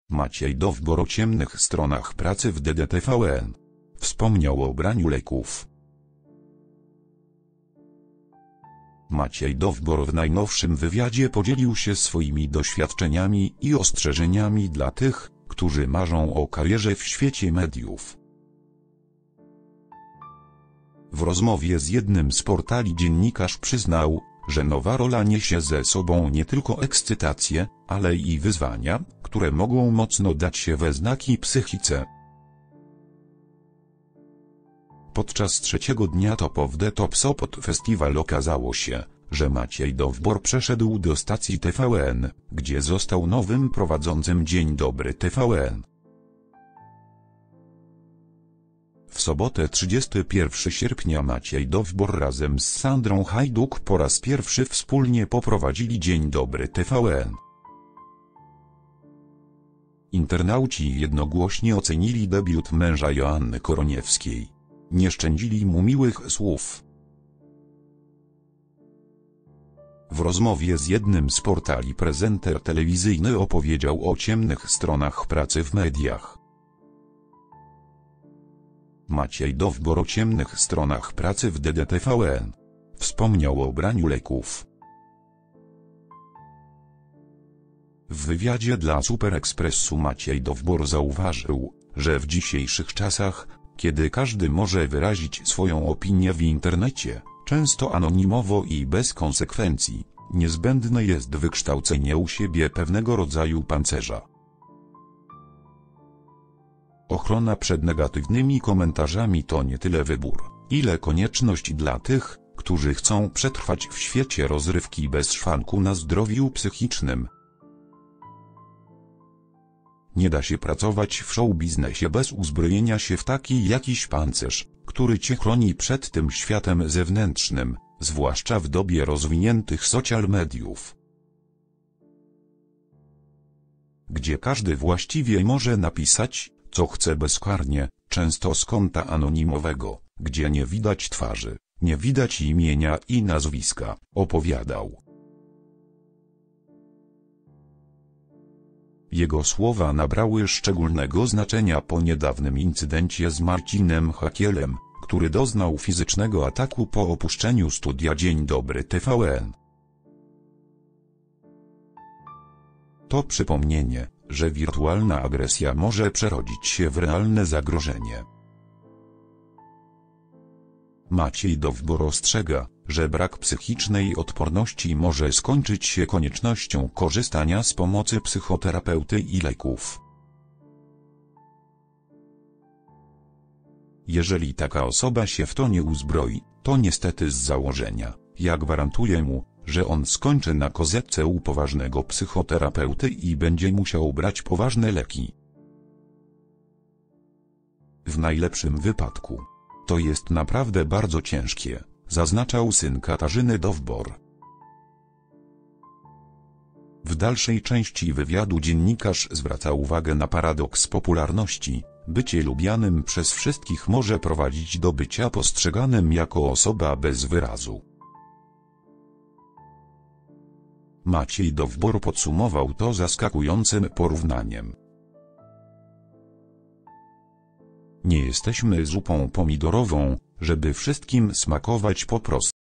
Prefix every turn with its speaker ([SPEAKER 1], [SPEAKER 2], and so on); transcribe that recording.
[SPEAKER 1] Maciej Dowbor o ciemnych stronach pracy w DDTVN. Wspomniał o braniu leków. Maciej Dowbor w najnowszym wywiadzie podzielił się swoimi doświadczeniami i ostrzeżeniami dla tych, którzy marzą o karierze w świecie mediów. W rozmowie z jednym z portali dziennikarz przyznał, że nowa rola niesie ze sobą nie tylko ekscytację, ale i wyzwania, które mogą mocno dać się we znaki psychice. Podczas trzeciego dnia Top of the Top Sopot Festival okazało się, że Maciej Dowbor przeszedł do stacji TVN, gdzie został nowym prowadzącym Dzień Dobry TVN. W sobotę 31 sierpnia Maciej Dowbor razem z Sandrą Hajduk po raz pierwszy wspólnie poprowadzili Dzień Dobry TVN. Internauci jednogłośnie ocenili debiut męża Joanny Koroniewskiej. Nie szczędzili mu miłych słów. W rozmowie z jednym z portali prezenter telewizyjny opowiedział o ciemnych stronach pracy w mediach. Maciej Dowbor o ciemnych stronach pracy w DDTVN. Wspomniał o braniu leków. W wywiadzie dla Super Expressu Maciej Dowbor zauważył, że w dzisiejszych czasach, kiedy każdy może wyrazić swoją opinię w internecie, często anonimowo i bez konsekwencji, niezbędne jest wykształcenie u siebie pewnego rodzaju pancerza. Ochrona przed negatywnymi komentarzami to nie tyle wybór, ile konieczność dla tych, którzy chcą przetrwać w świecie rozrywki bez szwanku na zdrowiu psychicznym. Nie da się pracować w show-biznesie bez uzbrojenia się w taki jakiś pancerz, który cię chroni przed tym światem zewnętrznym, zwłaszcza w dobie rozwiniętych social mediów, gdzie każdy właściwie może napisać, co chce bezkarnie, często z konta anonimowego, gdzie nie widać twarzy, nie widać imienia i nazwiska, opowiadał. Jego słowa nabrały szczególnego znaczenia po niedawnym incydencie z Marcinem Hakielem, który doznał fizycznego ataku po opuszczeniu studia Dzień Dobry TVN. To przypomnienie, że wirtualna agresja może przerodzić się w realne zagrożenie. Maciej Dowbor ostrzega, że brak psychicznej odporności może skończyć się koniecznością korzystania z pomocy psychoterapeuty i leków. Jeżeli taka osoba się w to nie uzbroi, to niestety z założenia, ja gwarantuję mu, że on skończy na kozetce u poważnego psychoterapeuty i będzie musiał brać poważne leki. W najlepszym wypadku. To jest naprawdę bardzo ciężkie, zaznaczał syn Katarzyny Dowbor. W dalszej części wywiadu dziennikarz zwraca uwagę na paradoks popularności. Bycie lubianym przez wszystkich może prowadzić do bycia postrzeganym jako osoba bez wyrazu. Maciej Dowbor podsumował to zaskakującym porównaniem. Nie jesteśmy zupą pomidorową, żeby wszystkim smakować po prostu.